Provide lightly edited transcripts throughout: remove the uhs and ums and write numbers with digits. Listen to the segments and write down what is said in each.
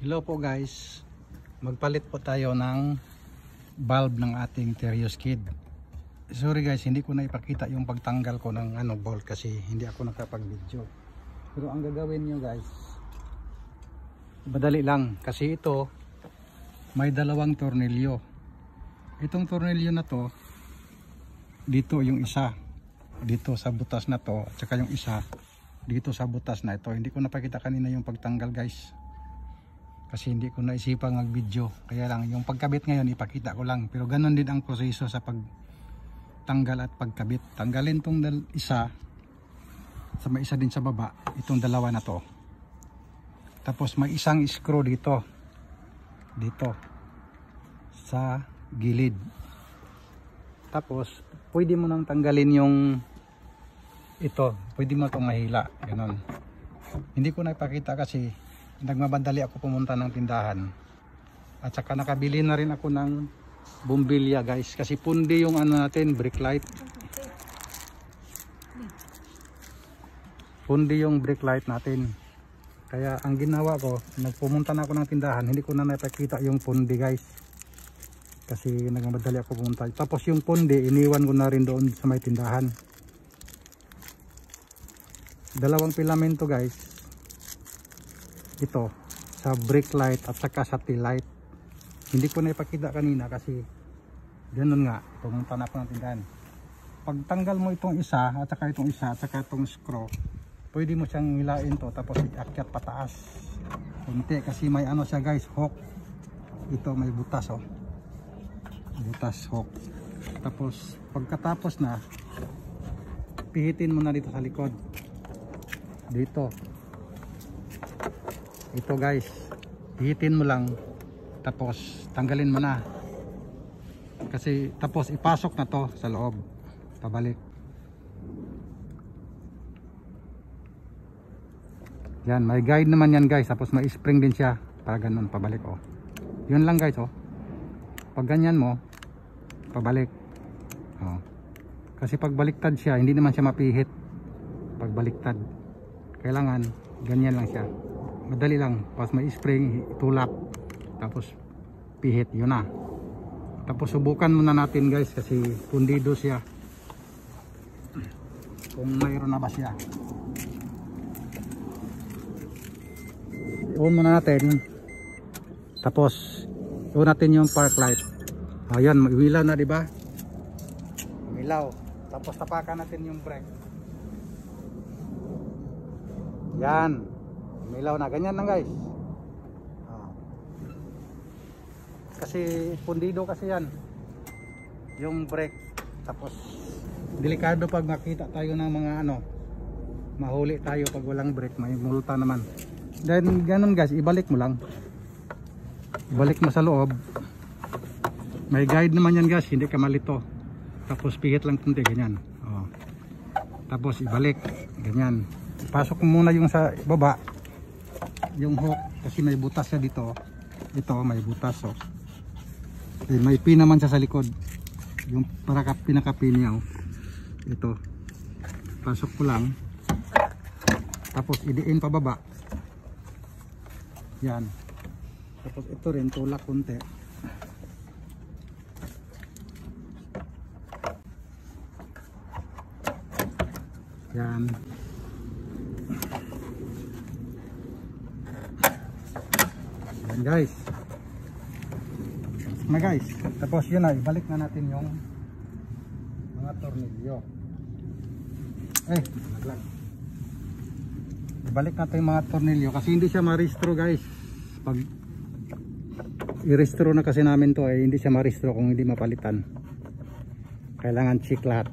Hello po guys, magpalit po tayo ng bulb ng ating Terioskid. Sorry guys, hindi ko na ipakita yung pagtanggal ko ng bolt kasi hindi ako nakapag video. Pero ang gagawin nyo guys, madali lang kasi ito may dalawang tornilyo. Itong tornilyo na to, dito yung isa, dito sa butas na to, at saka yung isa dito sa butas na ito. Hindi ko napakita kanina yung pagtanggal guys kasi hindi ko naisipang mag-video, kaya lang yung pagkabit ngayon ipakita ko lang. Pero ganun din ang proseso sa pagtanggal at pagkabit. Tanggalin tong isa, sa may isa din sa baba, itong dalawa na to. Tapos may isang screw dito sa gilid. Tapos pwede mo nang tanggalin yung ito, pwede mo itong mahila, ganun. Hindi ko na ipakita kasi nagmabandali ako pumunta ng tindahan, at saka nakabili na rin ako ng bumbilya guys, kasi pundi yung natin, brake light, pundi yung brake light natin. Kaya ang ginawa ko, nagpumunta na ako ng tindahan, hindi ko na napakita yung pundi guys kasi nagmabandali ako pumunta. Tapos yung pundi iniwan ko na rin doon sa may tindahan. Dalawang filamento guys, ito sa brake light at saka sa tail light. Hindi ko na ipakita kanina kasi ganun nga, pumunta na ako ng tindahan. Pag tanggal mo itong isa at saka itong isa at saka itong screw, pwede mo siyang hilain to tapos iakyat pataas kunti kasi may siya guys, hook. Ito may butas butas hook. Tapos pagkatapos na, pihitin mo na dito sa likod, dito. Ito guys, pihitin mo lang tapos tanggalin mo na kasi, tapos ipasok na to sa loob, pabalik. Yan, may guide naman yan guys, tapos may spring din siya para ganun, pabalik. Yun lang guys. Pag ganyan mo, pabalik. Kasi pag baliktad siya, hindi naman siya mapihit. Pag baliktad, kailangan ganyan lang siya, madali lang. Pas may spring, itulak tapos pihit, yun na. Tapos subukan muna natin guys kasi pundido siya, kung mayroon na ba siya. I-on muna natin, tapos i-on natin yung park light. Ayan, umilaw na, diba? Umilaw. Tapos tapakan natin yung brake. Yan, umilaw na, ganyan lang guys. Kasi pundido kasi yan yung brake. Tapos delikado pag makita tayo ng mga mahuli tayo pag walang brake, may multa naman. Then ganun guys, ibalik mo lang, ibalik mo sa loob. May guide naman yan guys, hindi ka malito. Tapos pihit lang kunti, ganyan. Tapos ibalik, ganyan. Pasok mo muna yung sa baba, yung hook, kasi may butas siya dito. Ito may butas. May pin naman siya sa likod, yung para pinaka-pin niya. Ito, pasok ko lang, tapos idiin pababa. Yan. Tapos ito rin, tulak kunti. Yan. Yan guys. Na guys. Tapos yun na, ibalik na natin yung mga tornilyo. Naglag. Ibalik natin yung mga tornilyo kasi hindi siya ma-restro guys. Pag i-restro na kasi namin to, hindi siya ma-restro kung hindi mapalitan. Kailangan check lahat.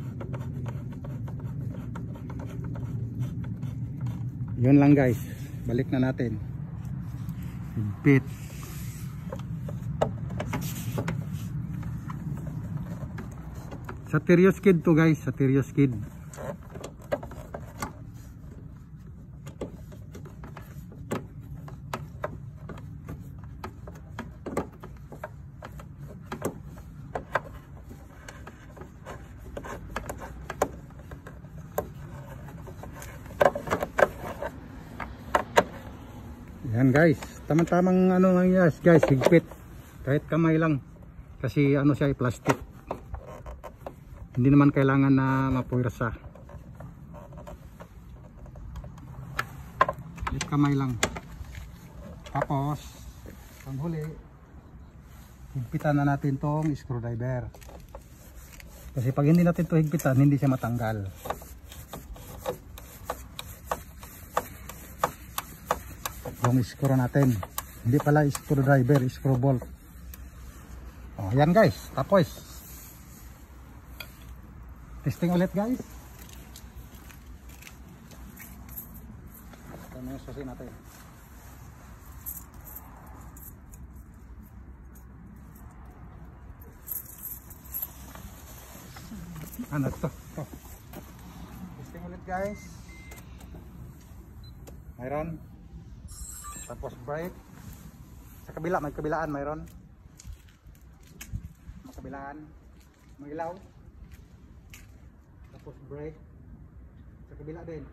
Yun lang guys, balik na natin. Bit. Sa Terioskid to guys, sa Terioskid. Yan guys, tamang-tamang ano lang yan guys, higpit. Kahit kamay lang. Kasi ano siya, plastic. Hindi naman kailangan na mapursa. Kahit kamay lang. Tapos, panghuli, higpitan na natin tong screwdriver. Kasi pag hindi natin to higpitan, hindi siya matanggal. Yung screw natin, hindi pala screwdriver, screw bolt. Oh, yan guys, tapos testing ulit guys. Ito na yung susi natin. Ano to? Testing ulit guys. Mayroon. Tapos brake. Sa kabila, may kabilaan mayroon. May kabilaan. May ilaw. Tapos brake. Sa kabila din.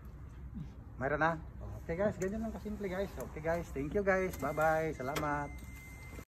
Mayroon na. Okay guys, ganyan lang kasimple guys. Okay guys, thank you guys. Bye bye. Salamat.